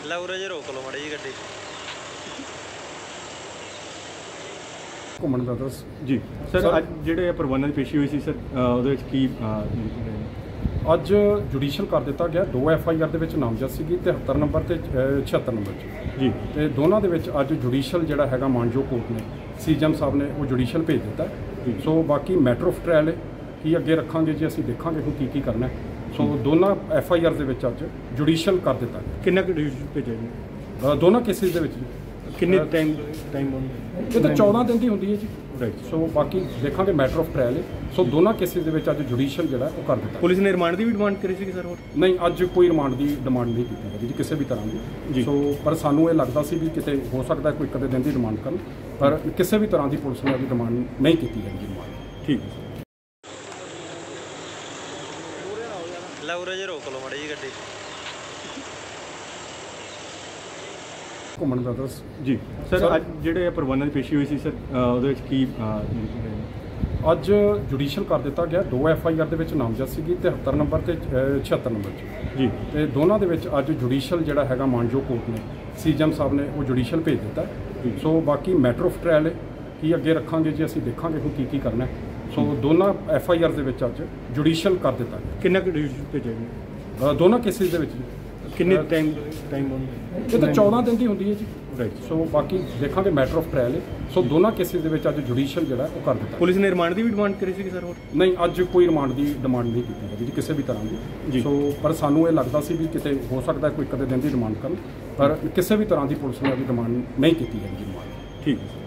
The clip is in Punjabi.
ਲਾਉਰੇ ਜੇ ਰੋਕ ਲਓ ਮਾੜੀ ਜੀ ਗੱਡੀ। ਘੁੰਮਣ ਦਾ ਦੱਸ ਜੀ ਸਰ, ਅੱਜ ਜਿਹੜੇ ਪ੍ਰਬੰਧਨ ਪੇਸ਼ੀ ਹੋਈ ਸੀ ਸਰ, ਉਹਦੇ ਵਿੱਚ ਕੀ ਅੱਜ ਜੁਡੀਸ਼ੀਅਲ ਕਰ ਦਿੱਤਾ ਗਿਆ। 2 FIR ਦੇ ਵਿੱਚ ਨਾਮਜ਼ਦ ਸੀਗੀ 73 ਨੰਬਰ ਤੇ 76 ਨੰਬਰ 'ਚ ਜੀ, ਤੇ ਦੋਨਾਂ ਦੇ ਵਿੱਚ ਅੱਜ ਜੁਡੀਸ਼ੀਅਲ ਜਿਹੜਾ ਹੈਗਾ ਮਾਨਜੋ ਕੋਰਟ ਨੇ ਸੀਜਮ ਸਾਹਿਬ ਨੇ ਉਹ ਜੁਡੀਸ਼ੀਅਲ ਭੇਜ ਦਿੱਤਾ। ਸੋ ਬਾਕੀ ਮੈਟਰ ਆਫ ਟ੍ਰਾਇਲ ਕੀ ਅੱਗੇ ਰੱਖਾਂਗੇ ਜੀ, ਅਸੀਂ ਦੇਖਾਂਗੇ ਹੁਣ ਕੀ ਕਰਨਾ। ਸੋ ਦੋਨਾਂ FIR ਦੇ ਵਿੱਚ ਅੱਜ ਜੁਡੀਸ਼ੀਅਲ ਕਰ ਦਿੱਤਾ। ਕਿੰਨਾ ਕੁ ਭੇਜਿਆ ਜੀ ਦੋਨਾਂ ਕੇਸਿਸ ਦੇ ਵਿੱਚ ਜੀ? ਕਿੰਨੇ ਟਾਈਮ ਇਹ ਤਾਂ 14 ਦਿਨ ਦੀ ਹੁੰਦੀ ਹੈ ਜੀ। ਰਾਈਟ। ਸੋ ਬਾਕੀ ਦੇਖਾਂਗੇ ਮੈਟਰ ਆਫ ਟ੍ਰਾਇਲ। ਸੋ ਦੋਨਾਂ ਕੇਸਿਸ ਦੇ ਵਿੱਚ ਅੱਜ ਜੁਡੀਸ਼ੀਅਲ ਜਿਹੜਾ ਉਹ ਕਰ ਦਿੱਤਾ। ਪੁਲਿਸ ਨੇ ਰਿਮਾਂਡ ਦੀ ਵੀ ਡਿਮਾਂਡ ਕਰੀ ਸੀ ਸਰ? ਹੋਰ ਨਹੀਂ, ਅੱਜ ਕੋਈ ਰਿਮਾਂਡ ਦੀ ਡਿਮਾਂਡ ਨਹੀਂ ਕੀਤੀ ਹੈਗੀ ਜੀ ਕਿਸੇ ਵੀ ਤਰ੍ਹਾਂ ਦੀ। ਸੋ ਪਰ ਸਾਨੂੰ ਇਹ ਲੱਗਦਾ ਸੀ ਵੀ ਕਿਤੇ ਹੋ ਸਕਦਾ ਕੋਈ ਕਦੇ ਦਿਨ ਦੀ ਡਿਮਾਂਡ ਕਰਨ, ਪਰ ਕਿਸੇ ਵੀ ਤਰ੍ਹਾਂ ਦੀ ਪੁਲਿਸ ਨੇ ਅਜੇ ਡਿਮਾਂਡ ਨਹੀਂ ਕੀਤੀ ਹੈਗੀ ਡਿਮਾਂਡ। ਠੀਕ ਹੈ। ਲਾਉਰੇ ਜੇ ਰੋਕ ਲਓ ਮਾੜੀ ਜੀ ਗੱਡੀ। ਘੁੰਮਣ ਦਾ ਦੱਸ ਜੀ ਸਰ, ਅੱਜ ਜਿਹੜੇ ਪ੍ਰਬੰਧਨ ਪੇਸ਼ੀ ਹੋਈ ਸੀ ਸਰ, ਉਹਦੇ ਵਿੱਚ ਕੀ ਅੱਜ ਜੁਡੀਸ਼ੀਅਲ ਕਰ ਦਿੱਤਾ ਗਿਆ। 2 FIR ਦੇ ਵਿੱਚ ਨਾਮਜ਼ਦ ਸੀਗੀ 73 ਨੰਬਰ ਤੇ 76 ਨੰਬਰ 'ਚ ਜੀ, ਤੇ ਦੋਨਾਂ ਦੇ ਵਿੱਚ ਅੱਜ ਜੁਡੀਸ਼ੀਅਲ ਜਿਹੜਾ ਹੈਗਾ ਮਾਨਜੋ ਕੋਰਟ ਨੇ ਸੀਜਮ ਸਾਹਿਬ ਨੇ ਉਹ ਜੁਡੀਸ਼ੀਅਲ ਭੇਜ ਦਿੱਤਾ। ਸੋ ਬਾਕੀ ਮੈਟਰ ਆਫ ਟ੍ਰਾਇਲ ਕੀ ਅੱਗੇ ਰੱਖਾਂਗੇ ਜੀ, ਅਸੀਂ ਦੇਖਾਂਗੇ ਹੁਣ ਕੀ ਕਰਨਾ। ਸੋ ਦੋਨਾਂ FIR ਦੇ ਵਿੱਚ ਅੱਜ ਜੁਡੀਸ਼ੀਅਲ ਕਰ ਦਿੱਤਾ। ਕਿੰਨਾ ਕੁ ਭੇਜਿਆ ਜੀ ਦੋਨਾਂ ਕੇਸਿਸ ਦੇ ਵਿੱਚ ਜੀ? ਕਿੰਨੇ ਟਾਈਮ ਇਹ ਤਾਂ 14 ਦਿਨ ਦੀ ਹੁੰਦੀ ਹੈ ਜੀ। ਰਾਈਟ। ਸੋ ਬਾਕੀ ਦੇਖਾਂਗੇ ਮੈਟਰ ਆਫ ਟ੍ਰਾਇਲ। ਸੋ ਦੋਨਾਂ ਕੇਸਿਸ ਦੇ ਵਿੱਚ ਅੱਜ ਜੁਡੀਸ਼ੀਅਲ ਜਿਹੜਾ ਉਹ ਕਰ ਦਿੱਤਾ। ਪੁਲਿਸ ਨੇ ਰਿਮਾਂਡ ਦੀ ਵੀ ਡਿਮਾਂਡ ਕਰੀ ਸੀ ਸਰ? ਹੋਰ ਨਹੀਂ, ਅੱਜ ਕੋਈ ਰਿਮਾਂਡ ਦੀ ਡਿਮਾਂਡ ਨਹੀਂ ਕੀਤੀ ਹੈਗੀ ਜੀ ਕਿਸੇ ਵੀ ਤਰ੍ਹਾਂ ਦੀ। ਸੋ ਪਰ ਸਾਨੂੰ ਇਹ ਲੱਗਦਾ ਸੀ ਵੀ ਕਿਤੇ ਹੋ ਸਕਦਾ ਕੋਈ ਕਦੇ ਦਿਨ ਦੀ ਡਿਮਾਂਡ ਕਰਨ, ਪਰ ਕਿਸੇ ਵੀ ਤਰ੍ਹਾਂ ਦੀ ਪੁਲਿਸ ਨੇ ਅਜੇ ਡਿਮਾਂਡ ਨਹੀਂ ਕੀਤੀ ਹੈਗੀ ਡਿਮਾਂਡ। ਠੀਕ ਹੈ।